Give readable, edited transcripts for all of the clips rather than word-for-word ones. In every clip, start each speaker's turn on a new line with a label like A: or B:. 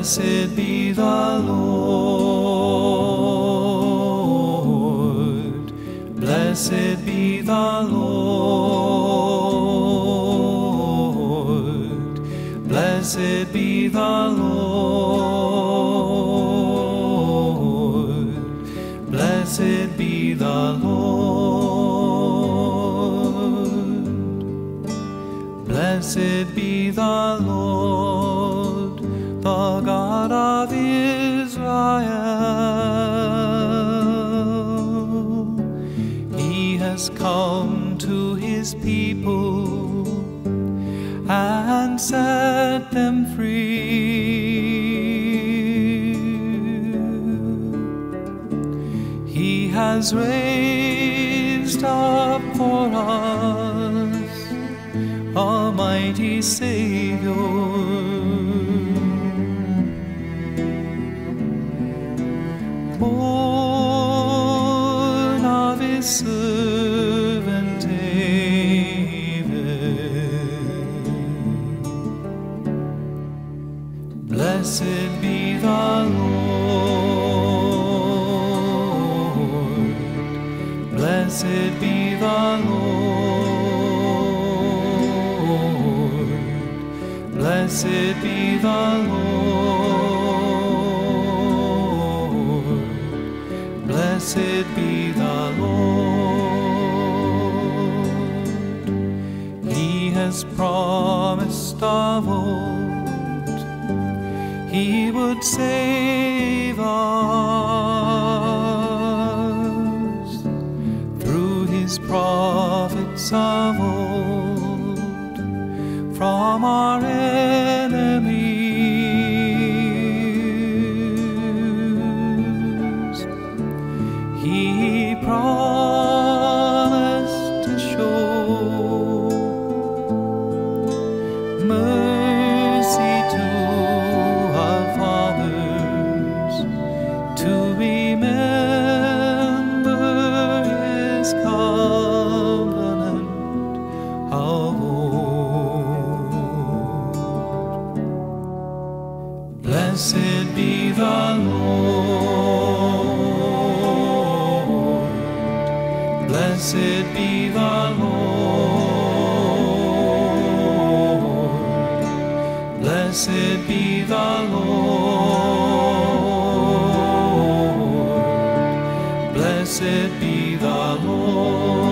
A: Blessed be the Lord. Blessed be the Lord. Blessed be the Lord. Blessed be the Lord. Blessed be the Lord, the God of Israel. He has come to his people and set them free. He has raised up for us a mighty Savior, born of his servant David. Blessed be the Lord. Blessed be the Lord. Blessed be the Lord. Blessed be the Lord. He has promised of old he would save us through his prophets of old from our enemies. He promised to show mercy to our fathers, to remember his covenant of old. Blessed be the Lord. Blessed be the Lord. Blessed be the Lord. Blessed be the Lord.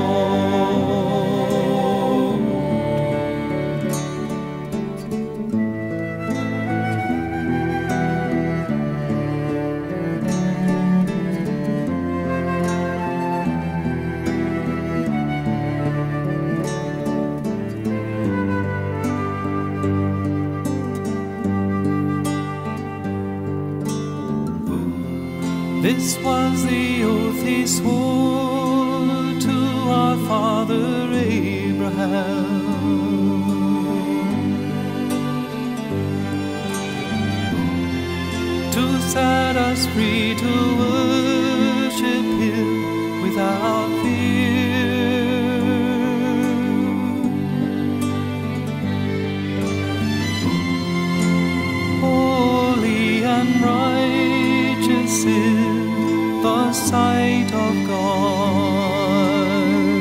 A: This was the oath he swore to our father Abraham, to set us free to worship him without fear. Holy and righteous in the sight of God.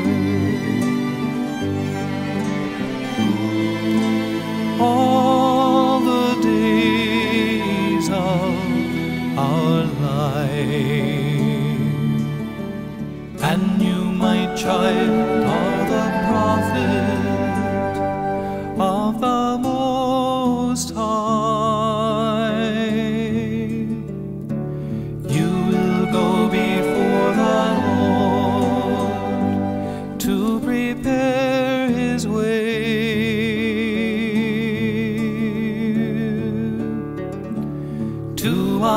A: All the days of our life. And you, my child, are the prophet of the Most High. You will go before the Lord to prepare his way, to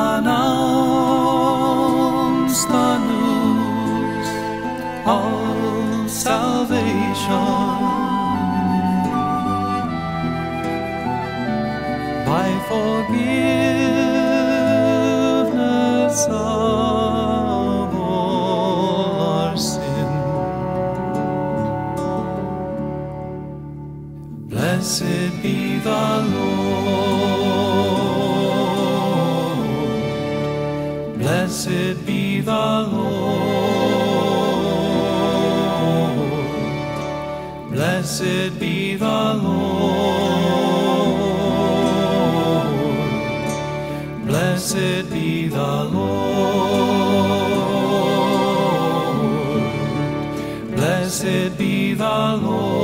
A: announce the news of salvation by forgiveness of all our sin. Blessed be the Lord. Blessed be the Lord. Blessed be the Lord. Blessed be the Lord. Blessed be the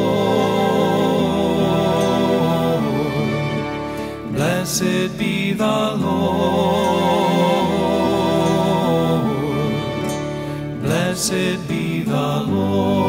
A: Lord. Blessed be the Lord. Blessed be the Lord.